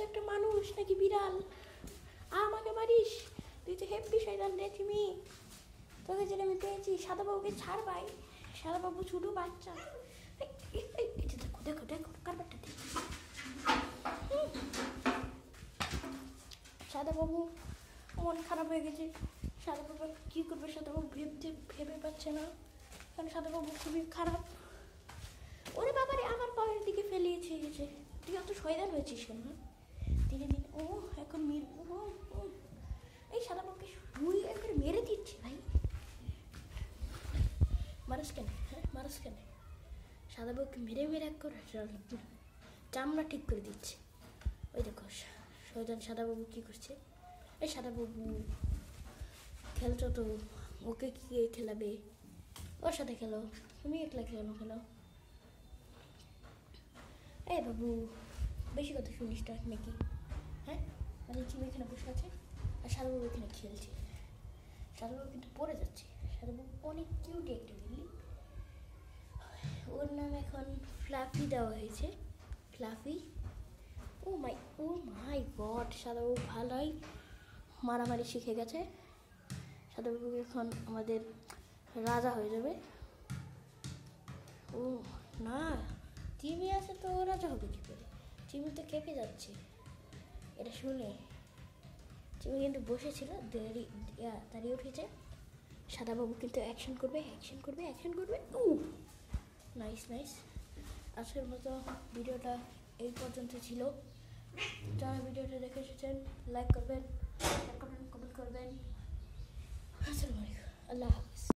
একটা মানুষ নাকি বিড়াল, আমাকে মারিস, তুই তো হেব্বি শয়তান রে তুমি, তোকে যেটা আমি পেয়েছি। সাদাবাবুকে ছাড় ভাই, সাদাবাবু ছোটো বাচ্চা। দেখো দেখো দেখো কারবারটা দেখ। সাদাবাবু মন খারাপ হয়ে গেছে। সাদাবাবু কী করবে, সাদাবাবু ভেবে পাচ্ছে না, কারণ সাদাবাবু খুবই খারাপ। ওরে বাবারে আমার পায়ের দিকে ফেলিয়েছে গেছে। তুই অত শয়তান হয়েছিস কেন? দিনে দিনে ও এখন এই সাদাবাবুকে শুই একবারে মেরে দিচ্ছে ভাই। মারাস কেন? হ্যাঁ মারাস কেন? সাদাবাবুকে মেরে মেরে এক করে চামড়া ঠিক করে দিচ্ছে। ওই দেখো শয়তান সাদাবাবু কী করছে। এই সাদাবাবু খেলছো তো, ওকে কি খেলাবে? ওর সাথে খেলো, তুমি একলা খেলো। এই বাবু বেশি কথা শুনিস না নাকি? হ্যাঁ মানে চিমি এখানে বসে আছে আর সাদাবাবু এখানে খেলছে। সাদাবাবু কিন্তু পড়ে যাচ্ছে। সাদাবাবু অনেক কিউট একটা বিল্লি। ওর নাম এখন ফ্লাফি দেওয়া হয়েছে, ফ্লাফি। ও মাই গড, সাদাবাবু ভালোই মারামারি শিখে গেছে। সাদাবাবু এখন আমাদের রাজা হয়ে যাবে। ও না, চিমি আছে তো রাজা হবে কী করে? চিমি তো কেঁপে যাচ্ছে এটা শুনে। চিমি কিন্তু বসেছিল, দাঁড়িয়ে উঠেছে। সাদাবাবু কিন্তু অ্যাকশন করবে। ও নাইস। আজকের মতো ভিডিওটা এই পর্যন্ত ছিল। যারা ভিডিওটা দেখে এসেছেন লাইক করবেন, কমেন্ট করবেন। আসসালামু আলাইকুম, আল্লাহ।